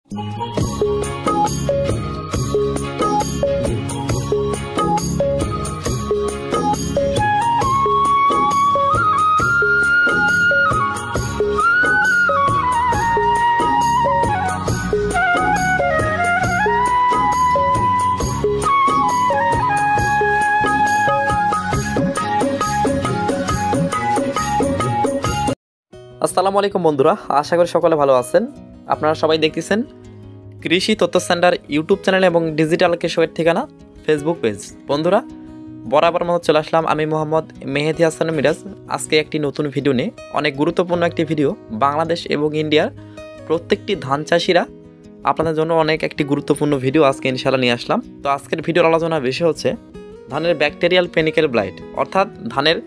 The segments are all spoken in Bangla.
আসসালামু আলাইকুম বন্ধুরা, আশা করি সকলে ভালো আছেন। আপনারা সবাই দেখতেছেন কৃষি তথ্য সেন্টার ইউটিউব চ্যানেল এবং ডিজিটাল কৃষকের ঠিকানা ফেসবুক পেজ। বন্ধুরা, বরাবর মতো চলে আসলাম আমি মোহাম্মদ মেহেদি হাসান মিরাজ। আজকে একটি নতুন ভিডিও নিয়ে, অনেক গুরুত্বপূর্ণ একটি ভিডিও। বাংলাদেশ এবং ইন্ডিয়ার প্রত্যেকটি ধান চাষিরা আপনাদের জন্য অনেক একটি গুরুত্বপূর্ণ ভিডিও আজকে ইনশাআল্লাহ নিয়ে আসলাম। তো আজকের ভিডিওর আলোচনার বিষয় হচ্ছে ধানের ব্যাকটেরিয়াল পেনিকেল ব্লাইট, অর্থাৎ ধানের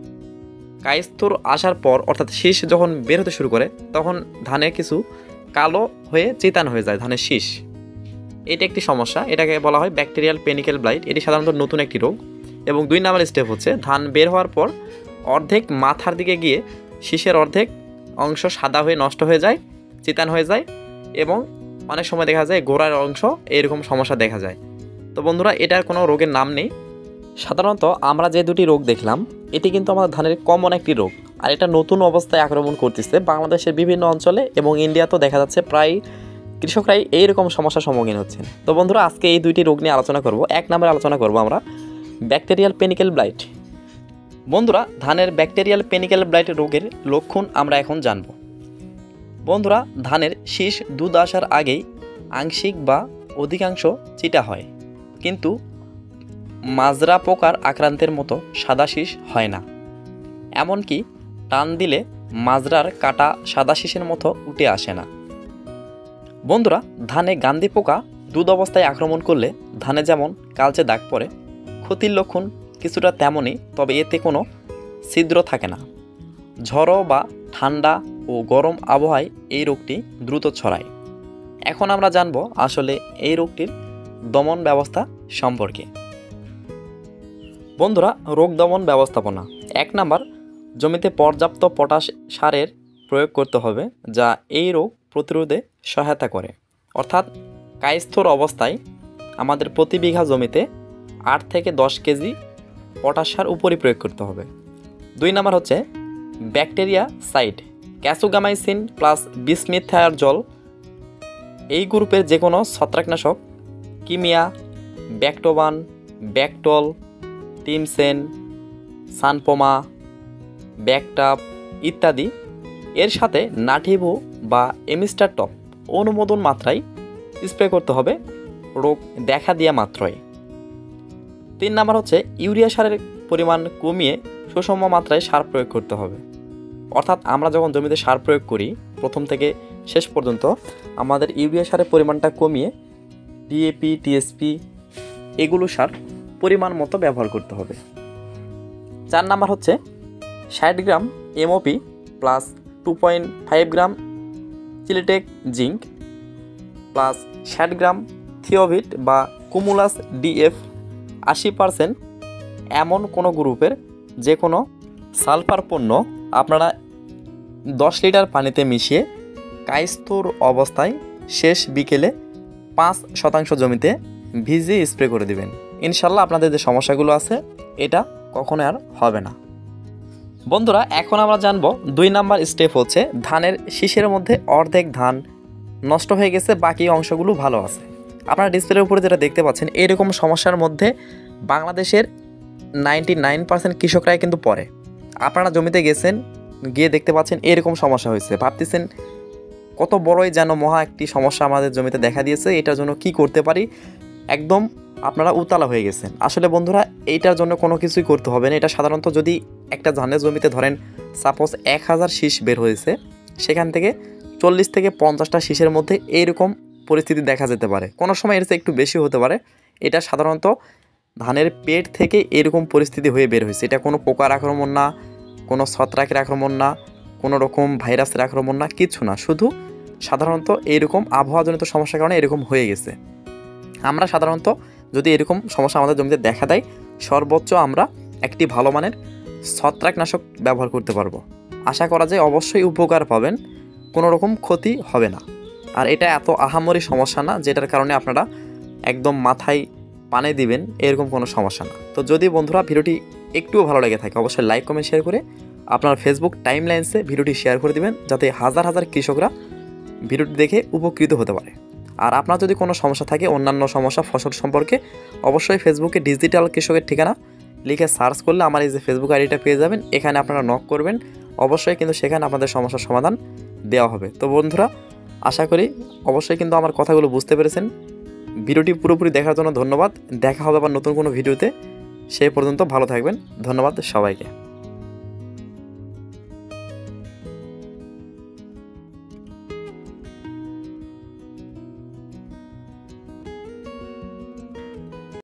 কায়স্থর আসার পর অর্থাৎ শীষ যখন বের হতে শুরু করে তখন ধানের কিছু কালো হয়ে চিতান হয়ে যায় ধানের শীষ। এটা একটি সমস্যা, এটাকে বলা হয় ব্যাকটেরিয়াল পেনিকেল ব্লাইট। এটি সাধারণত নতুন একটি রোগ। এবং 2 নম্বর স্টেপ হচ্ছে ধান বের হওয়ার পর অর্ধেক মাথার দিকে গিয়ে শীষের অর্ধেক অংশ সাদা হয়ে নষ্ট হয়ে যায়, চিতান হয়ে যায় এবং অনেক সময় দেখা যায় গোড়ার অংশ এরকম সমস্যা দেখা যায়। তো বন্ধুরা, এটার কোনো রোগের নাম নেই। সাধারণত আমরা যে দুটি রোগ দেখলাম এটি কিন্তু আমাদের ধানের কমন একটি রোগ, আর এটা নতুন অবস্থায় আক্রমণ করতেছে বাংলাদেশের বিভিন্ন অঞ্চলে এবং ইন্ডিয়াতেও দেখা যাচ্ছে প্রায় কৃষকরাই এইরকম সমস্যার সম্মুখীন হচ্ছেন। তো বন্ধুরা, আজকে এই দুইটি রোগ নিয়ে আলোচনা করব। 1 নম্বরে আলোচনা করব আমরা ব্যাকটেরিয়াল পেনিকেল ব্লাইট। বন্ধুরা, ধানের ব্যাকটেরিয়াল পেনিকেল ব্লাইট রোগের লক্ষণ আমরা এখন জানব। বন্ধুরা, ধানের শীষ দুধ আসার আগেই আংশিক বা অধিকাংশ চিটা হয়, কিন্তু মাজরা পোকার আক্রান্তের মতো সাদা শীষ হয় না। এমনকি টান দিলে মাজরার কাটা সাদা শীষের মতো উঠে আসে না। বন্ধুরা, ধানে গান্ধী পোকা দুধ অবস্থায় আক্রমণ করলে ধানে যেমন কালচে দাগ পড়ে, ক্ষতির লক্ষণ কিছুটা তেমনই, তবে এতে কোনো ছিদ্র থাকে না। ঝড়ো বা ঠান্ডা ও গরম আবহাওয়ায় এই রোগটি দ্রুত ছড়ায়। এখন আমরা জানব আসলে এই রোগটির দমন ব্যবস্থা সম্পর্কে। বন্ধুরা, রোগ দমন ব্যবস্থাপনা। 1 নম্বর, জমিতে পর্যাপ্ত পটাশ সারের প্রয়োগ করতে হবে, যা এই রোগ প্রতিরোধে সহায়তা করে। অর্থাৎ কায়স্থর অবস্থায় আমাদের প্রতি বিঘা জমিতে 8 থেকে 10 কেজি পটাশ সার উপরই প্রয়োগ করতে হবে। 2 নম্বর হচ্ছে bacteria side, kasugamycin plus bismerthiazol. এই গ্রুপের যে কোনো ছত্রাকনাশক, কিমিয়া, ব্যাকটোবান, ব্যাকটল, টিমসেন, সানপোমা, ব্যাকটাপ ইত্যাদি, এর সাথে নাটিভো বা এমিস্টার টপ অনুমোদন মাত্রায় স্প্রে করতে হবে রোগ দেখা দেওয়া মাত্রই। 3 নম্বর হচ্ছে ইউরিয়া সারের পরিমাণ কমিয়ে সুষম মাত্রায় সার প্রয়োগ করতে হবে। অর্থাৎ আমরা যখন জমিতে সার প্রয়োগ করি প্রথম থেকে শেষ পর্যন্ত আমাদের ইউরিয়া সারের পরিমাণটা কমিয়ে ডিএপি, টিএসপি এগুলো সার পরিমাণ মতো ব্যবহার করতে হবে। 4 নম্বর হচ্ছে 60 গ্রাম এমওপি প্লাস 2.5 গ্রাম চিলিটেক জিঙ্ক প্লাস 60 গ্রাম থিওভিট বা কুমুলাস ডিএফ 80% এমন কোনো গ্রুপের যে কোনো সালফার পণ্য আপনারা 10 লিটার পানিতে মিশিয়ে কায়স্থর অবস্থায় শেষ বিকেলে 5% জমিতে ভিজিয়ে স্প্রে করে দিবেন। ইনশাল্লাহ আপনাদের যে সমস্যাগুলো আছে এটা কখনো আর হবে না। বন্ধুরা, এখন আমরা জানবো 2 নম্বর স্টেপ হচ্ছে ধানের শীষের মধ্যে অর্ধেক ধান নষ্ট হয়ে গেছে, বাকি অংশগুলো ভালো আছে। আপনারা ডিসপ্লের উপরে যেটা দেখতে পাচ্ছেন এরকম সমস্যার মধ্যে বাংলাদেশের 99% কৃষকরাই কিন্তু পড়ে। আপনারা জমিতে গেছেন, গিয়ে দেখতে পাচ্ছেন এরকম সমস্যা হয়েছে, ভাবতেছেন কত বড়ই যেন মহা একটি সমস্যা আমাদের জমিতে দেখা দিয়েছে, এটার জন্য কি করতে পারি, একদম আপনারা উতালা হয়ে গেছেন। আসলে বন্ধুরা, এইটার জন্য কোনো কিছুই করতে হবে না। এটা সাধারণত যদি একটা ধানের জমিতে ধরেন সাপোজ 1000 শীষ বের হয়েছে, সেখান থেকে 40 থেকে 50টা শীষের মধ্যে এইরকম পরিস্থিতি দেখা যেতে পারে। কোনো সময় এর চেয়ে একটু বেশি হতে পারে। এটা সাধারণত ধানের পেট থেকে এরকম পরিস্থিতি হয়ে বের হয়েছে। এটা কোনো পোকার আক্রমণ না, কোনো ছত্রাকের আক্রমণ না, কোনো রকম ভাইরাসের আক্রমণ না, কিছু না, শুধু সাধারণত এইরকম আবহাওয়াজনিত সমস্যার কারণে এরকম হয়ে গেছে। আমরা সাধারণত যদি এরকম সমস্যা আমাদের জমিতে দেখা দেয়, সর্বোচ্চ আমরা একটি ভালো মানের ছত্রাকনাশক ব্যবহার করতে পারবো। আশা করা যায় অবশ্যই উপকার পাবেন, কোনো রকম ক্ষতি হবে না। আর এটা এত আহামরি সমস্যা না যেটার কারণে আপনারা একদম মাথায় পানি দিবেন, এরকম কোনো সমস্যা না। তো যদি বন্ধুরা ভিডিওটি একটুও ভালো লেগে থাকে অবশ্যই লাইক কমেন্ট শেয়ার করে আপনার ফেসবুক টাইমলাইন্সে ভিডিওটি শেয়ার করে দিবেন, যাতে হাজার হাজার কৃষকরা ভিডিওটি দেখে উপকৃত হতে পারে। আর আপনার যদি কোনো সমস্যা থাকে, অন্যান্য সমস্যা ফসল সম্পর্কে, অবশ্যই ফেসবুকে ডিজিটাল কৃষকের ঠিকানা লিখে সার্চ করলে আমার এই যে ফেসবুক আইডিটা পেয়ে যাবেন, এখানে আপনারা নক করবেন, অবশ্যই কিন্তু সেখানে আপনাদের সমস্যার সমাধান দেওয়া হবে। তো বন্ধুরা, আশা করি অবশ্যই কিন্তু আমার কথাগুলো বুঝতে পেরেছেন। ভিডিওটি পুরোপুরি দেখার জন্য ধন্যবাদ। দেখা হবে আবার নতুন কোনো ভিডিওতে। সেই পর্যন্ত ভালো থাকবেন। ধন্যবাদ সবাইকে।